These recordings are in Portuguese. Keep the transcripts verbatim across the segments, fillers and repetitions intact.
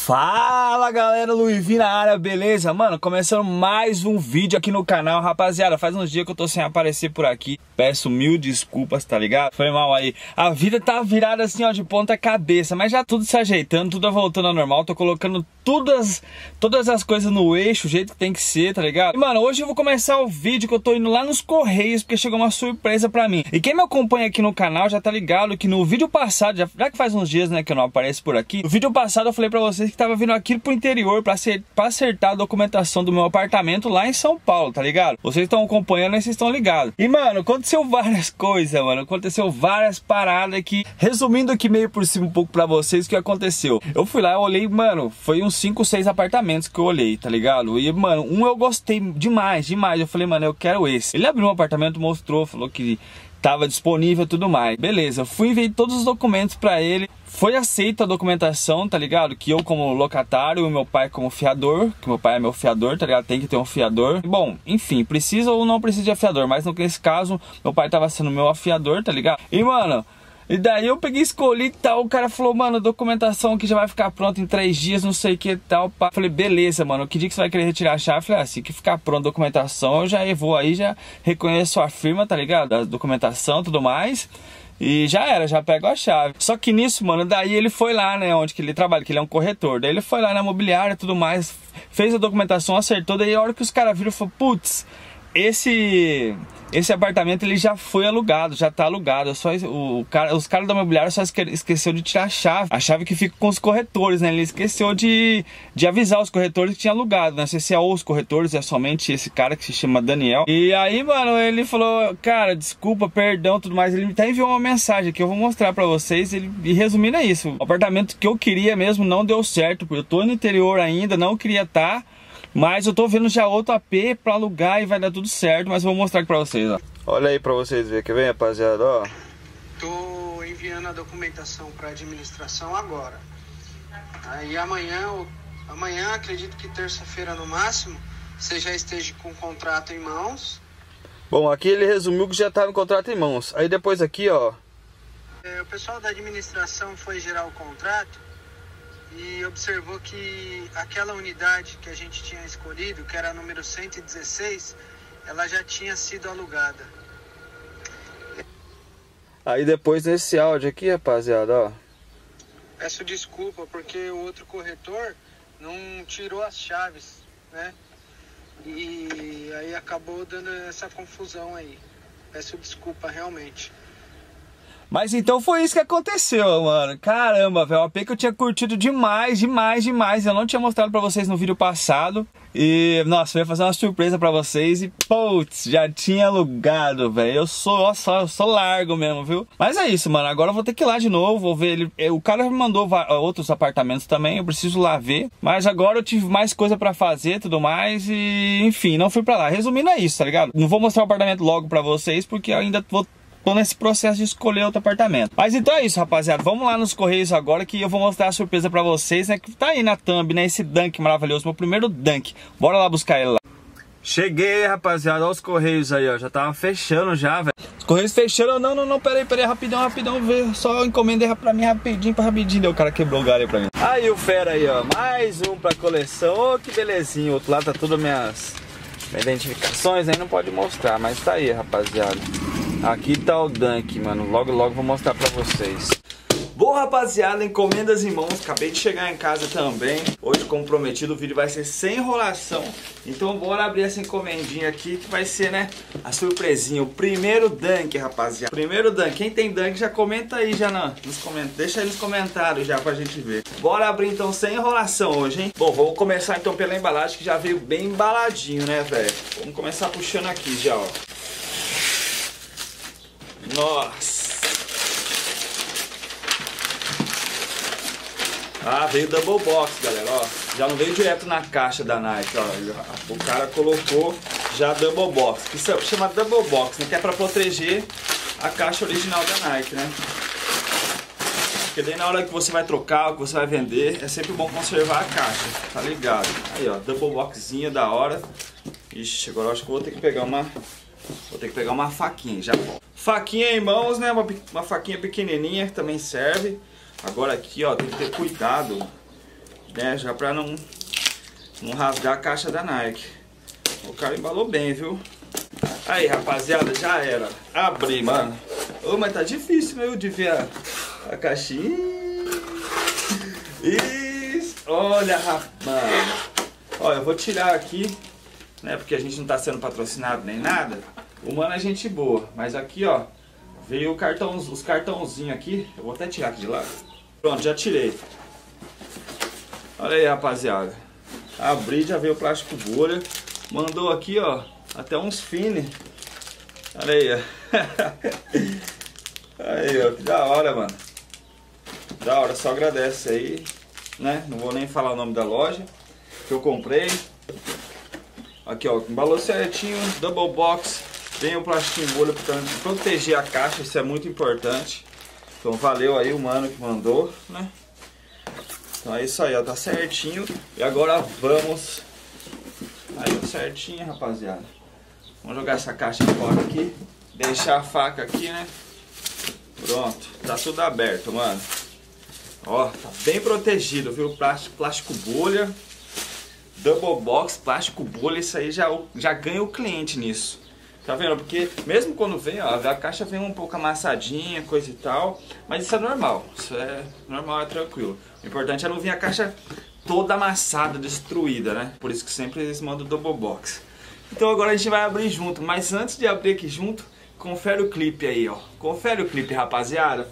Fala galera, Luivinho na área, beleza? Mano, começando mais um vídeo aqui no canal, rapaziada. Faz uns dias que eu tô sem aparecer por aqui. Peço mil desculpas, tá ligado? Foi mal aí. A vida tá virada assim, ó, de ponta cabeça, mas já tudo se ajeitando, tudo voltando ao normal. Tô colocando todas, todas as coisas no eixo, o jeito que tem que ser, tá ligado? E, mano, hoje eu vou começar o vídeo que eu tô indo lá nos Correios, porque chegou uma surpresa pra mim. E quem me acompanha aqui no canal já tá ligado que no vídeo passado, já, já que faz uns dias, né, que eu não apareço por aqui, no vídeo passado eu falei pra vocês que tava vindo aqui pro interior pra, ser, pra acertar a documentação do meu apartamento lá em São Paulo, tá ligado? Vocês estão acompanhando e vocês estão ligados. E, mano, aconteceu várias coisas, mano. Aconteceu várias paradas aqui. Resumindo aqui meio por cima um pouco pra vocês o que aconteceu. Eu fui lá, eu olhei, mano, foi uns cinco, seis apartamentos que eu olhei, tá ligado? E, mano, um eu gostei demais, demais. Eu falei, mano, eu quero esse. Ele abriu um apartamento, mostrou, falou que tava disponível e tudo mais. Beleza, eu fui ver todos os documentos pra ele. Foi aceita a documentação, tá ligado? Que eu como locatário e meu pai como fiador, que meu pai é meu fiador, tá ligado? Tem que ter um fiador. Bom, enfim, precisa ou não precisa de afiador, mas nesse caso, meu pai tava sendo meu afiador, tá ligado? E, mano, e daí eu peguei, escolhi e tal, o cara falou, mano, documentação aqui já vai ficar pronta em três dias, não sei o que e tal. Pá. Falei, beleza, mano, que dia que você vai querer retirar a chave? Falei, assim que ficar pronta a documentação, eu já vou aí, já reconheço a firma, tá ligado? A documentação e tudo mais. E já era, já pego a chave. Só que nisso, mano, daí ele foi lá, né, onde que ele trabalha, que ele é um corretor. Daí ele foi lá na imobiliária e tudo mais, fez a documentação, acertou. Daí a hora que os caras viram, falou, putz, esse... Esse apartamento ele já foi alugado, já tá alugado. Só o, o cara, os caras da imobiliária só esque, esqueceu de tirar a chave. A chave que fica com os corretores, né? Ele esqueceu de, de avisar os corretores que tinha alugado. Não sei se é os corretores, é somente esse cara que se chama Daniel. E aí, mano, ele falou, cara, desculpa, perdão, tudo mais. Ele até enviou uma mensagem que eu vou mostrar pra vocês. Ele, e resumindo é isso. O apartamento que eu queria mesmo não deu certo. Porque eu tô no interior ainda, não queria estar. Mas eu tô vendo já outro A P pra alugar e vai dar tudo certo, mas eu vou mostrar aqui pra vocês, ó. Olha aí pra vocês verem, quer ver, rapaziada, ó. Tô enviando a documentação pra administração agora. Aí amanhã, amanhã acredito que terça-feira no máximo, você já esteja com o contrato em mãos. Bom, aqui ele resumiu que já tava com o contrato em mãos. Aí depois aqui, ó. É, o pessoal da administração foi gerar o contrato e observou que aquela unidade que a gente tinha escolhido, que era a número cento e dezesseis, ela já tinha sido alugada. Aí depois nesse áudio aqui, rapaziada, ó. Peço desculpa porque o outro corretor não tirou as chaves, né? E aí acabou dando essa confusão aí. Peço desculpa realmente. Mas então foi isso que aconteceu, mano. Caramba, velho. O A P que eu tinha curtido demais, demais, demais. Eu não tinha mostrado pra vocês no vídeo passado. E, nossa, eu ia fazer uma surpresa pra vocês. E, putz, já tinha alugado, velho. Eu sou, só, eu sou largo mesmo, viu? Mas é isso, mano. Agora eu vou ter que ir lá de novo. Vou ver ele. O cara me mandou outros apartamentos também. Eu preciso lá ver. Mas agora eu tive mais coisa pra fazer e tudo mais. E, enfim, não fui pra lá. Resumindo, é isso, tá ligado? Não vou mostrar o apartamento logo pra vocês, porque eu ainda vou. Tô nesse processo de escolher outro apartamento. Mas então é isso, rapaziada. Vamos lá nos Correios agora que eu vou mostrar a surpresa pra vocês, né? Que tá aí na thumb, né? Esse Dunk maravilhoso, meu primeiro Dunk. Bora lá buscar ele lá. Cheguei, rapaziada. Olha os Correios aí, ó. Já tava fechando já, velho. Os Correios fechando. Não, não, não. Peraí, peraí. Rapidão, rapidão. Só encomendei pra mim rapidinho, pra rapidinho. Daí o cara quebrou o galho aí pra mim. Aí o fera aí, ó. Mais um pra coleção. Ô, que belezinha. O outro lado tá tudo minhas... minhas identificações aí. Não pode mostrar, mas tá aí, rapaziada. Aqui tá o Dunk, mano. Logo, logo vou mostrar pra vocês. Bom, rapaziada, encomendas em mãos. Acabei de chegar em casa também. Hoje, como prometido, o vídeo vai ser sem enrolação. Então, bora abrir essa encomendinha aqui, que vai ser, né, a surpresinha. O primeiro Dunk, rapaziada. Primeiro Dunk. Quem tem Dunk, já comenta aí, já não, nos comentários. Deixa aí nos comentários já pra gente ver. Bora abrir, então, sem enrolação hoje, hein? Bom, vamos começar, então, pela embalagem, que já veio bem embaladinho, né, velho? Vamos começar puxando aqui já, ó. Nossa. Ah, veio double box, galera, ó. Já não veio direto na caixa da Nike, ó. O cara colocou já double box, que chama double box, né? Que é pra proteger a caixa original da Nike, né? Porque daí na hora que você vai trocar, que você vai vender, é sempre bom conservar a caixa, tá ligado? Aí, ó, double boxzinha da hora. Ixi, agora eu acho que eu vou ter que pegar uma... Vou ter que pegar uma faquinha, já volto. Faquinha em mãos, né? Uma, uma faquinha pequenininha que também serve. Agora aqui, ó, tem que ter cuidado. né? Já pra não, não rasgar a caixa da Nike. O cara embalou bem, viu? Aí, rapaziada, já era. Abri, mano. Ô, mas tá difícil, né? De ver a, a caixinha. Isso. Olha, rapaz. Ó, eu vou tirar aqui, né? Porque a gente não tá sendo patrocinado nem nada. O mano é gente boa. Mas aqui, ó, veio o cartão, os cartãozinhos aqui. Eu vou até tirar aqui de lado. Pronto, já tirei. Olha aí, rapaziada. Abri, já veio o plástico bolha. Mandou aqui, ó, até uns fine. Olha aí, ó. Aí, ó, que da hora, mano. Da hora, só agradece aí, né? Não vou nem falar o nome da loja que eu comprei. Aqui, ó, embalou certinho, double box. Vem o plastiquinho bolha para proteger a caixa, isso é muito importante. Então valeu aí o mano que mandou, né? Então é isso aí, ó, tá certinho. E agora vamos... Aí, tá certinho, rapaziada. Vamos jogar essa caixa fora aqui. Deixar a faca aqui, né? Pronto, tá tudo aberto, mano. Ó, tá bem protegido, viu? Plástico, plástico bolha. Double box, plástico bolha, isso aí já, já ganha o cliente nisso. Tá vendo? Porque mesmo quando vem, ó, a caixa vem um pouco amassadinha, coisa e tal. Mas isso é normal, isso é normal, é tranquilo. O importante é não vir a caixa toda amassada, destruída, né? Por isso que sempre eles mandam double box. Então agora a gente vai abrir junto, mas antes de abrir aqui junto, confere o clipe aí, ó. Confere o clipe, rapaziada.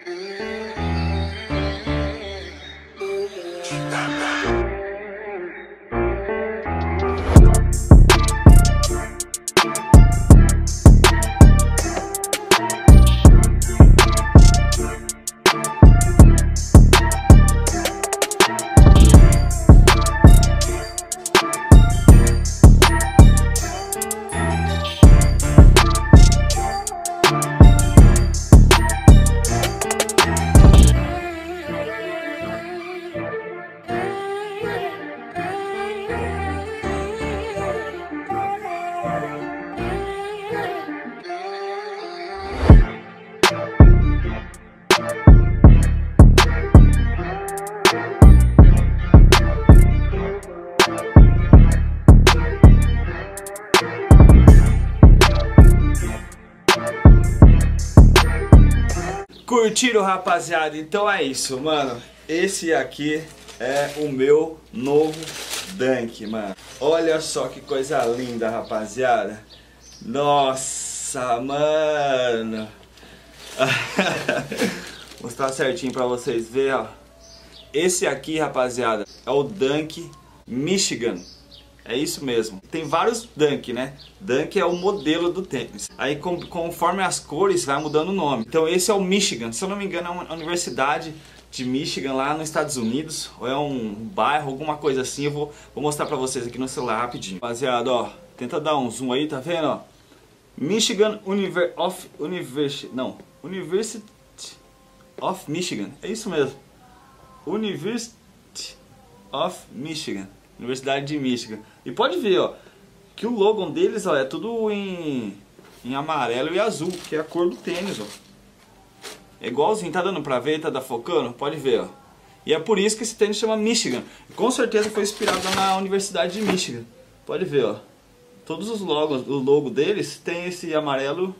Curtiram, rapaziada? Então é isso, mano. Esse aqui é o meu novo Dunk, mano. Olha só que coisa linda, rapaziada. Nossa, mano. Vou mostrar certinho pra vocês verem, ó. Esse aqui, rapaziada, é o Dunk Michigan. É isso mesmo. Tem vários Dunk, né? Dunk é o modelo do tênis. Aí com, conforme as cores vai mudando o nome. Então esse é o Michigan. Se eu não me engano é uma universidade de Michigan lá nos Estados Unidos. Ou é um bairro, alguma coisa assim. Eu vou, vou mostrar pra vocês aqui no celular rapidinho. Rapaziada, ó. Tenta dar um zoom aí, tá vendo, ó? Michigan Univer of University. Não. University of Michigan. É isso mesmo. University of Michigan. Universidade de Michigan. E pode ver, ó, que o logo deles, ó, é tudo em, em amarelo e azul, que é a cor do tênis, ó. É igualzinho, tá dando pra ver? Tá focando? Pode ver, ó. E é por isso que esse tênis chama Michigan. Com certeza foi inspirado na Universidade de Michigan. Pode ver, ó. Todos os logos, o logo deles tem esse amarelo,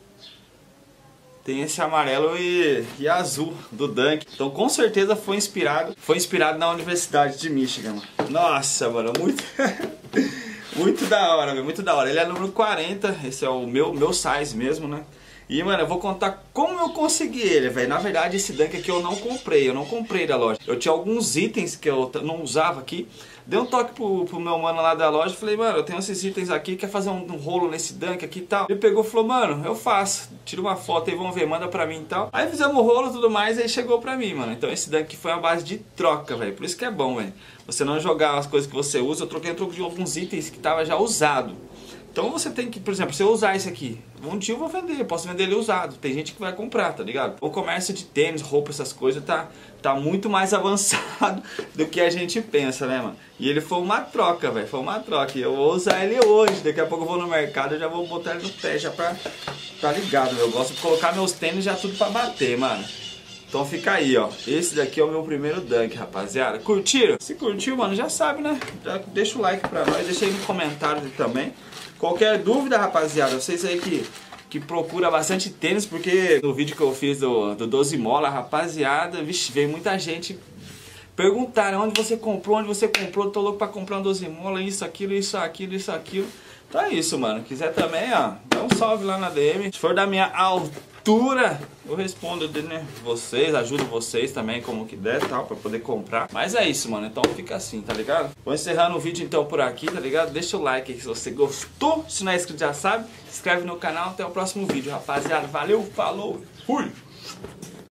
tem esse amarelo e, e azul do Dunk. Então com certeza foi inspirado, foi inspirado na Universidade de Michigan, mano. Nossa, mano, muito muito da hora, meu, muito da hora. Ele é número quarenta, esse é o meu meu size mesmo, né? E, mano, eu vou contar como eu consegui ele, velho. Na verdade, esse Dunk aqui eu não comprei, eu não comprei da loja. Eu tinha alguns itens que eu não usava aqui. Dei um toque pro, pro meu mano lá da loja, falei, mano, eu tenho esses itens aqui, quer fazer um, um rolo nesse Dunk aqui e tal? Ele pegou e falou, mano, eu faço, tira uma foto aí, vamos ver, manda pra mim e tal. Aí fizemos o rolo e tudo mais, aí chegou pra mim, mano. Então esse Dunk foi uma base de troca, velho, por isso que é bom, velho. Você não jogar as coisas que você usa, eu troquei um troco de alguns itens que tava já usado. Então você tem que, por exemplo, se eu usar esse aqui, um dia eu vou vender, eu posso vender ele usado. Tem gente que vai comprar, tá ligado? O comércio de tênis, roupa, essas coisas tá, tá muito mais avançado do que a gente pensa, né, mano? E ele foi uma troca, velho, foi uma troca. E eu vou usar ele hoje, daqui a pouco eu vou no mercado, eu já vou botar ele no pé, já pra... Tá ligado, meu? Eu gosto de colocar meus tênis já tudo pra bater, mano. Então fica aí, ó. Esse daqui é o meu primeiro Dunk, rapaziada. Curtiram? Se curtiu, mano, já sabe, né? Já deixa o like pra nós, deixa aí no comentário também. Qualquer dúvida, rapaziada, vocês aí que, que procura bastante tênis, porque no vídeo que eu fiz do, do doze mola, rapaziada, vixe, veio muita gente perguntar onde você comprou, onde você comprou, tô louco pra comprar um doze mola, isso, aquilo, isso, aquilo, isso, aquilo. Então é isso, mano. Quiser também, ó, dá um salve lá na D M. Se for da minha altura, eu respondo, né, vocês, ajudo vocês também, como que der, tal, pra poder comprar. Mas é isso, mano, então fica assim, tá ligado? Vou encerrando o vídeo então por aqui, tá ligado? Deixa o like aí se você gostou. Se não é inscrito já sabe, se inscreve no canal. Até o próximo vídeo, rapaziada. Valeu, falou, fui!